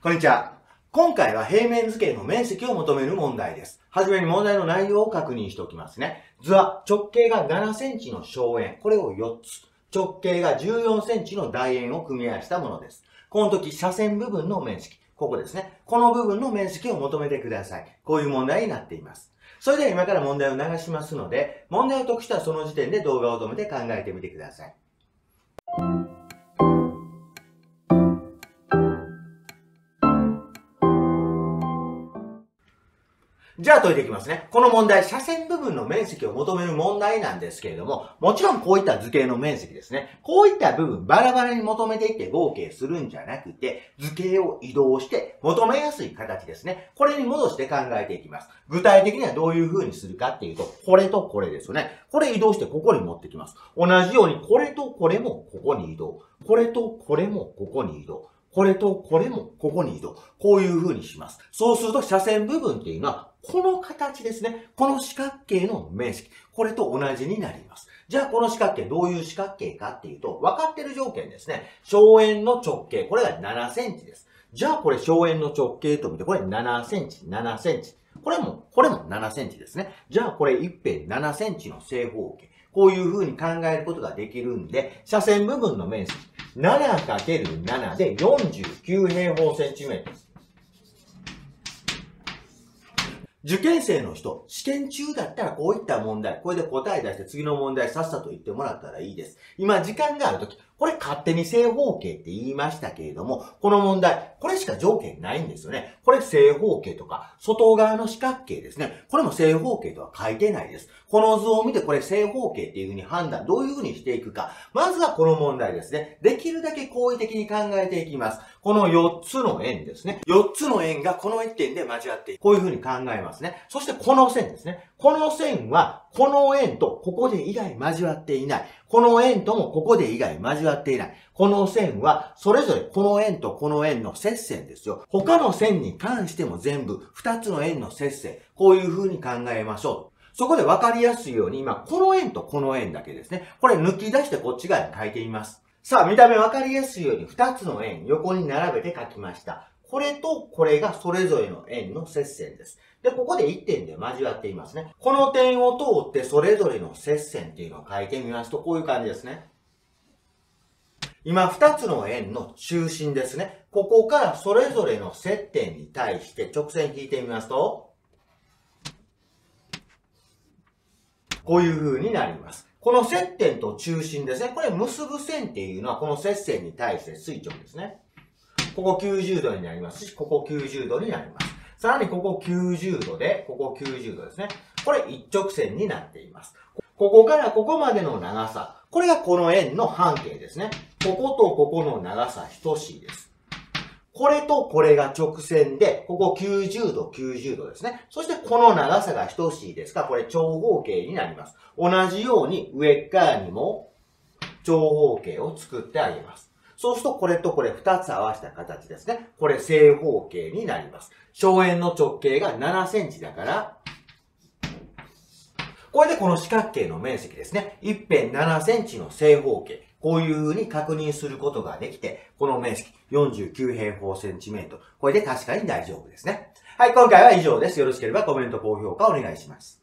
こんにちは。今回は平面図形の面積を求める問題です。はじめに問題の内容を確認しておきますね。図は直径が7センチの小円、これを4つ。直径が14センチの楕円を組み合わせたものです。この時、斜線部分の面積、ここですね。この部分の面積を求めてください。こういう問題になっています。それでは今から問題を流しますので、問題を解く人はその時点で動画を止めて考えてみてください。じゃあ解いていきますね。この問題、斜線部分の面積を求める問題なんですけれども、もちろんこういった図形の面積ですね。こういった部分バラバラに求めていって合計するんじゃなくて、図形を移動して求めやすい形ですね。これに戻して考えていきます。具体的にはどういう風にするかっていうと、これとこれですよね。これ移動してここに持ってきます。同じようにこれとこれもここに移動。これとこれもここに移動。これとこれもここに移動。こういう風にします。そうすると斜線部分っていうのは、この形ですね。この四角形の面積。これと同じになります。じゃあこの四角形どういう四角形かっていうと、分かってる条件ですね。小円の直径。これが7センチです。じゃあこれ小円の直径と見て、これ7センチ、7センチ。これも7センチですね。じゃあこれ一辺7センチの正方形。こういう風に考えることができるんで、斜線部分の面積。7×7 で49平方センチメートル。受験生の人、試験中だったらこういった問題、これで答え出して次の問題さっさと言ってもらったらいいです。今時間があるとき、これ勝手に正方形って言いましたけれども、この問題、これしか条件ないんですよね。これ正方形とか、外側の四角形ですね。これも正方形とは書いてないです。この図を見てこれ正方形っていうふうに判断、どういうふうにしていくか。まずはこの問題ですね。できるだけ好意的に考えていきます。この4つの円ですね。4つの円がこの1点で交わっていく。こういうふうに考えますね。そしてこの線ですね。この線は、この円とここで以外交わっていない。この円ともここで以外交わっていない。この線は、それぞれこの円とこの円の接線ですよ。他の線に関しても全部、2つの円の接線。こういうふうに考えましょう。そこで分かりやすいように、今、この円とこの円だけですね。これ抜き出してこっち側に書いてみます。さあ、見た目分かりやすいように2つの円横に並べて書きました。これとこれがそれぞれの円の接線です。で、ここで1点で交わっていますね。この点を通ってそれぞれの接線っていうのを書いてみますと、こういう感じですね。今、2つの円の中心ですね。ここからそれぞれの接点に対して直線引いてみますと、こういう風になります。この接点と中心ですね。これ結ぶ線っていうのはこの接線に対して垂直ですね。ここ90度になりますし、ここ90度になります。さらにここ90度で、ここ90度ですね。これ一直線になっています。ここからここまでの長さ。これがこの円の半径ですね。こことここの長さ等しいです。これとこれが直線で、ここ90度、90度ですね。そしてこの長さが等しいですから、これ長方形になります。同じように上側にも長方形を作ってあげます。そうするとこれとこれ2つ合わせた形ですね。これ正方形になります。小円の直径が7センチだから、これでこの四角形の面積ですね。一辺7センチの正方形。こういう風に確認することができて、この面積49平方センチメートル。これで確かに大丈夫ですね。はい、今回は以上です。よろしければコメント、高評価お願いします。